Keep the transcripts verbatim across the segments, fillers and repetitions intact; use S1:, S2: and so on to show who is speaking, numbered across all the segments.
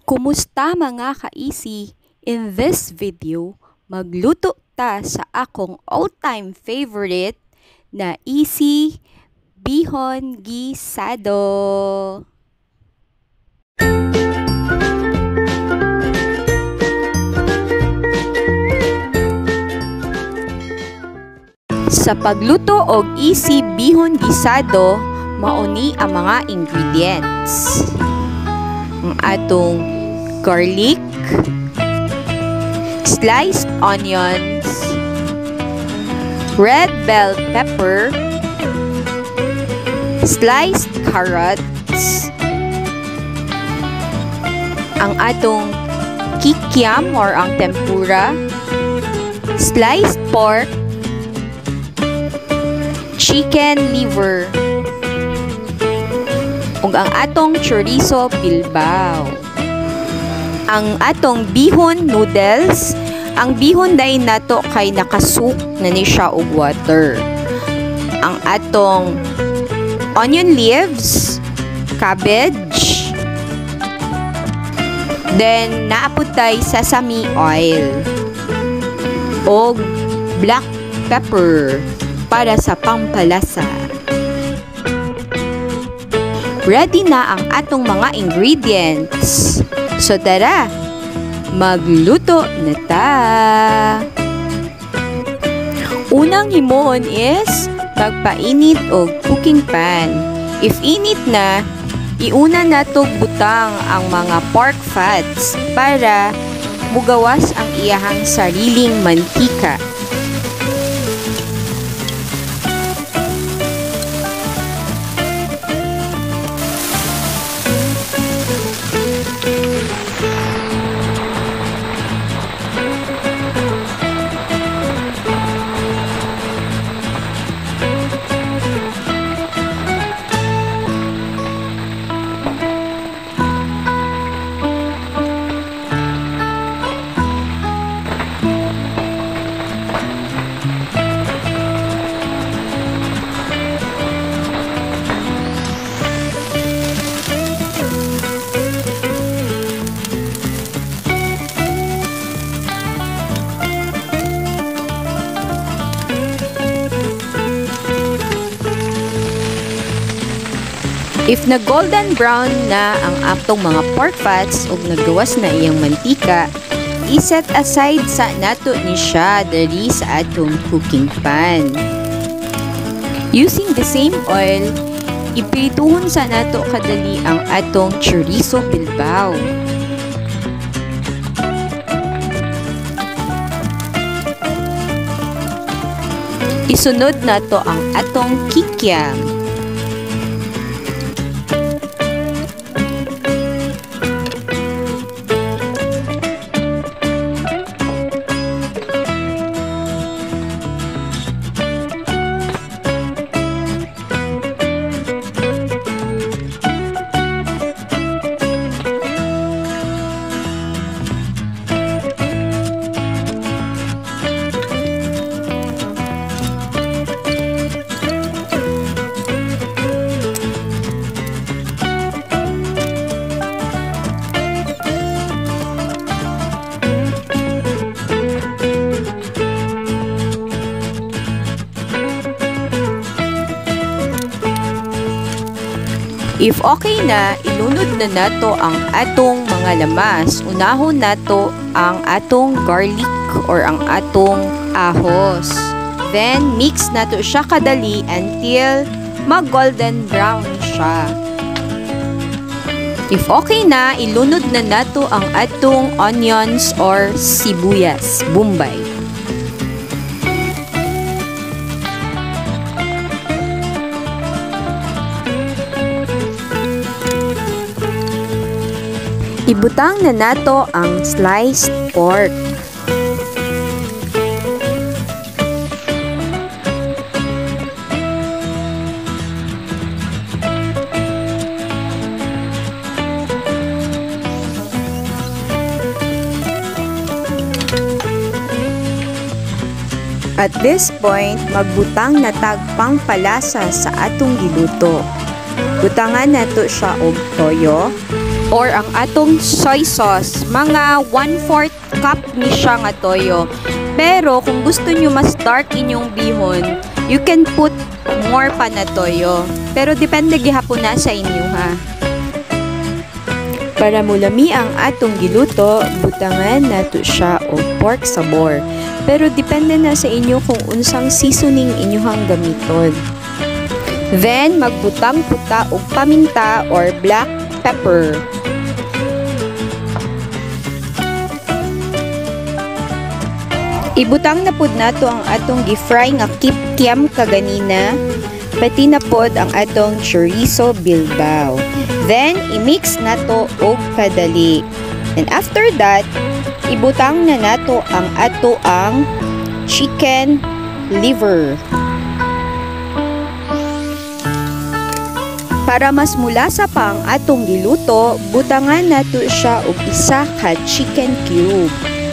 S1: Kumusta mga ka-easy? In this video, magluto ta sa akong all-time favorite na easy bihon guisado. Sa pagluto og easy bihon guisado, mauni ang mga ingredients. Ang atong garlic, sliced onions, red bell pepper, sliced carrots, ang atong kikiam or ang tempura, sliced pork, chicken liver, ug ang atong chorizo bilbao. Ang atong bihon noodles, ang bihon day nato kay nakasuk na ni siya og water. Ang atong onion leaves, cabbage, then naaputay sesame oil og black pepper para sa pampalasa. Ready na ang atong mga ingredients. So tara, magluto na ta! Unang himuon is magpainit og cooking pan. If init na, iuna nato butang ang mga pork fats para mugawas ang iyahang sariling mantika. If na golden brown na ang atong mga pork fats ug nagawas na iyang mantika, iset aside sa nato ni siya dali sa atong cooking pan. Using the same oil, ipirituhon sa nato kadali ang atong chorizo bilbao. Isunod nato ang atong kikiam. If okay na, ilunod na nato ang atong mga lamas. Unahon nato ang atong garlic or ang atong ahos. Then, mix nato siya kadali until mag-golden brown siya. If okay na, ilunod na nato ang atong onions or sibuyas, bombay. Ibutang na nato ang sliced pork. At this point, magbutang na tag pangpalasa sa atong giluto. Butangan nato siya og toyo, or ang atong soy sauce. Mga one fourth cup ni siya nga toyo. Pero kung gusto nyo mas dark inyong bihon, you can put more pa na toyo. Pero depende gihapon na sa inyo ha. Para mulami ang atong giluto, butangan nato siya og pork sabor. Pero depende na sa inyo kung unsang seasoning inyong gamiton. Then, magbutang puta og paminta or black pepper. Ibutang na pod nato ang atong gi-fry nga kipkiam kaganina, pati na pod ang atong chorizo bilbao. Then, i-mix nato og kadali. And after that, ibutang na nato ang ato ang chicken liver. Para mas mulasa pa ang atong giluto, butangan nato siya og isa ka chicken cube.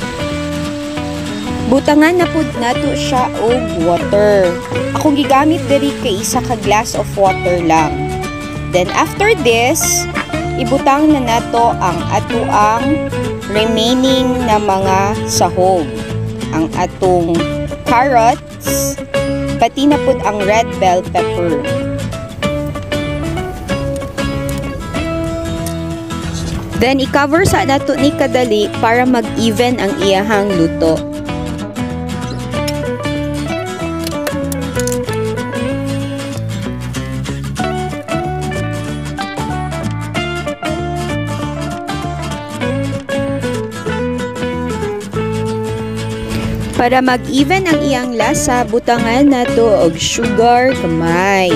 S1: Butangan na pud nato siya og water. Akong gigamit diri kay isa ka glass of water lang. Then after this, ibutang na nato ang ato ang remaining na mga sahog. Ang atong carrots, pati na pud ang red bell pepper. Then i-cover sa nato ni kadali para mag-even ang iyahang luto. Para mag-even ang iyang lasa, butangan nato og sugar kamay.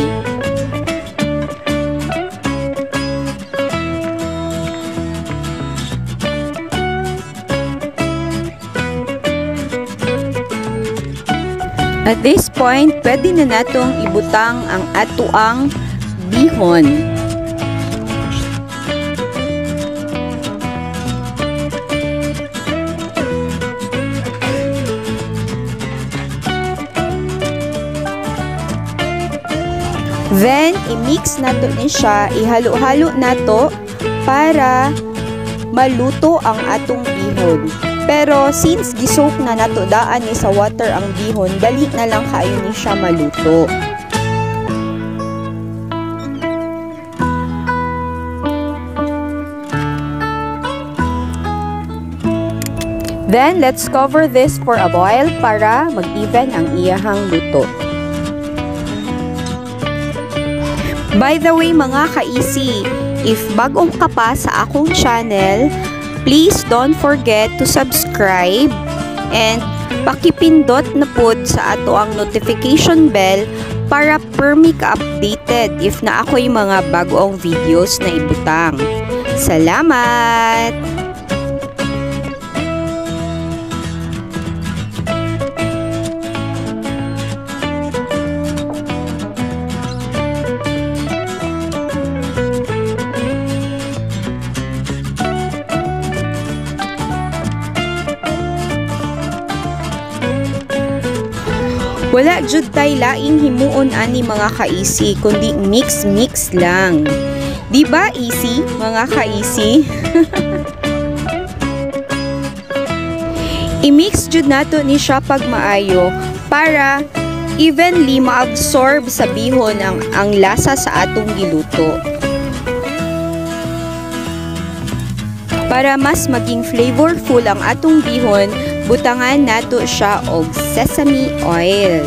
S1: At this point, pwede na natong ibutang ang atuang bihon. Then, i-mix nato ni siya, ihalo-halo nato para maluto ang atong bihon. Pero since gisoak na nato daan ni sa water ang bihon, dali na lang kayo ni siya maluto. Then, let's cover this for a while para mag-even ang iyahang luto. By the way mga ka-easy, if bagong ka pa sa akong channel, please don't forget to subscribe and pakipindot na pod sa ato ang notification bell para permi ka updated if na ako'y mga bagong videos na ibutang. Salamat! Wala jud tay laing himuon ani mga ka-easy, kundi mix-mix lang. Di ba easy, mga ka-easy? I-mix jud nato ni siya pag maayo para evenly ma-absorb sa bihon ang, ang lasa sa atong giluto. Para mas maging flavorful ang atong bihon, butangan nato siya og sesame oil.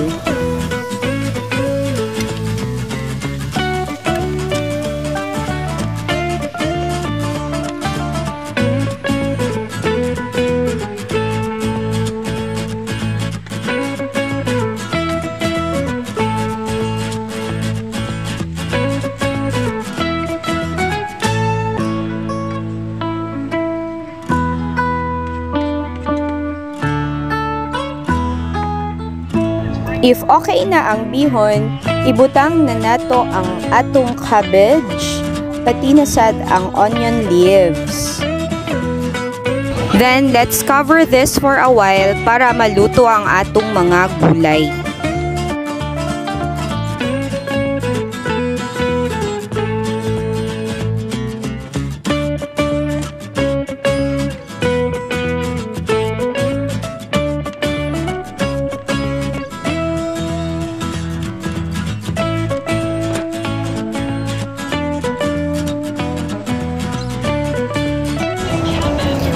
S1: If okay na ang bihon, ibutang na nato ang atong cabbage, pati na sad ang onion leaves. Then, let's cover this for a while para maluto ang atong mga gulay.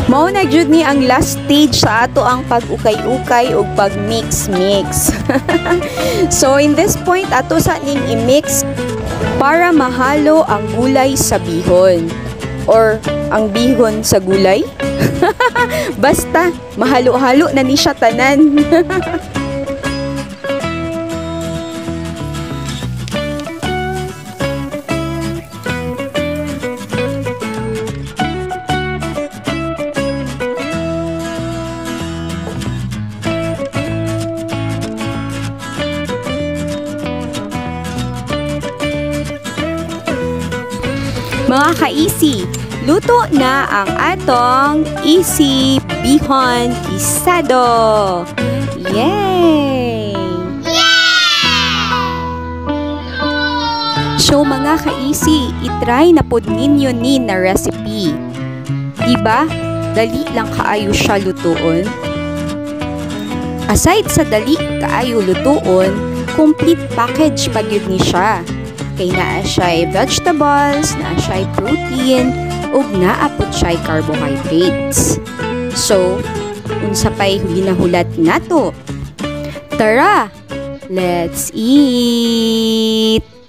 S1: Mao na jud ni ang last stage sa ato ang pag-ukay-ukay o pag-mix-mix. So in this point ato sa ning i-mix para mahalo ang gulay sa bihon or ang bihon sa gulay. Basta mahalo-halo na ni siya tanan. Mga ka-easy, luto na ang atong easy bihon guisado. Yay! So mga ka-easy, itry na pod ninyo ni na recipe. Diba? Dali lang kaayo siya lutuon. Aside sa dali kaayo lutuon, complete package pa gyud ni siya. Kay naa siya'y vegetables, naa siya'y protein, ug naa pod siya'y carbohydrates. So, unsa pa'y ginahulat nato? Tara, let's eat!